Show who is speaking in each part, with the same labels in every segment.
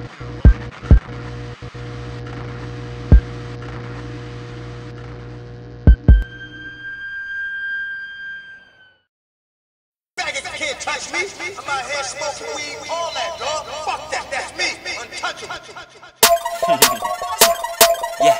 Speaker 1: Can't touch me. I'm out here smoking weed, all that, dog. Fuck that, that's me. Untouchable.
Speaker 2: Yeah.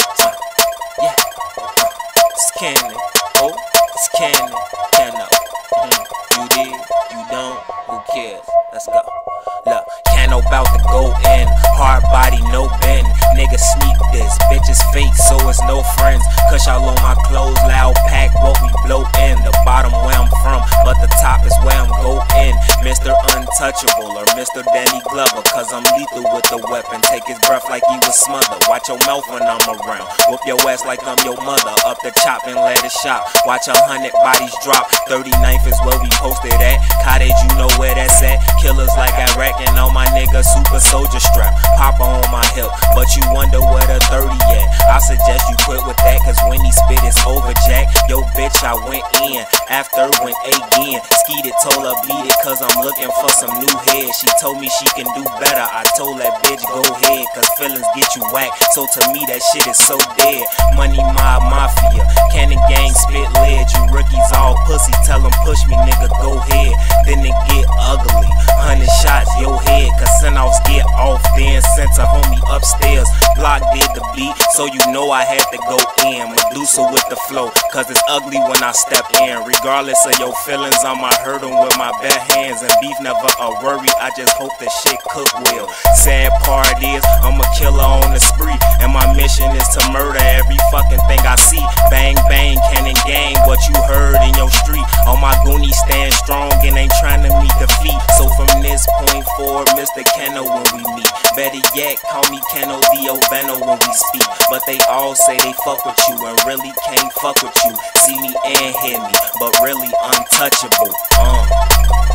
Speaker 2: It's Cannon. Oh, it's Cannon. Cano. You did, you don't, who cares? Let's go. Look, Cano bout to go in. Hard body, no bend. Nigga sneak this. Bitches fake, so it's no friends. Cause y'all on my clothes, loud pack, what we blow in. The bottom where I'm from, but the top is where I'm going. Mr. Untouchable or Mr. Danny Glover, cause I'm lethal with the weapon. Take his breath like he was smothered. Watch your mouth when I'm around. Whoop your ass like I'm your mother. Up the chop and let it shop. Watch 100 bodies drop. 39th is where we posted at. Cottage, you know where that's at. Killers like Iraq and all my niggas super soldier strap. Papa on my hip, but you wonder where the 30 at. I suggest you quit with that, cause when he spit it's over, Jack. Yo bitch, I went in. After went again. Skeeted, told her beat it, cause I'm looking for some new head. She told me she can do better. I told that bitch go ahead, cause feelings get you whack. So to me that shit is so dead. Money mob mafia, Cannon gang spit lead. You rookies all pussy, tell them push me, nigga go ahead. Then it get ugly, 100 shots your head. Cause send-offs get off, then sent a homie upstairs. Block did the beat, so you know I had to go in. Medusa with the flow, cause it's ugly when I step in. Regardless of your feelings, I'ma hurt them with my bare hands. And beef never a worry, I just hope the shit cook well. Sad part is, I'm a killer on the spree, and my mission is to murder every fucking thing I see. Bang bang, Cannon gang, what you heard in your street. All my goonies stand strong and ain't trying to meet defeat. So from this point forward, Mr. Cano when we meet. Better yet, call me Cano the Oveno when we speak. But they all say they fuck with you and really can't fuck with you. See me and hear me, but really untouchable.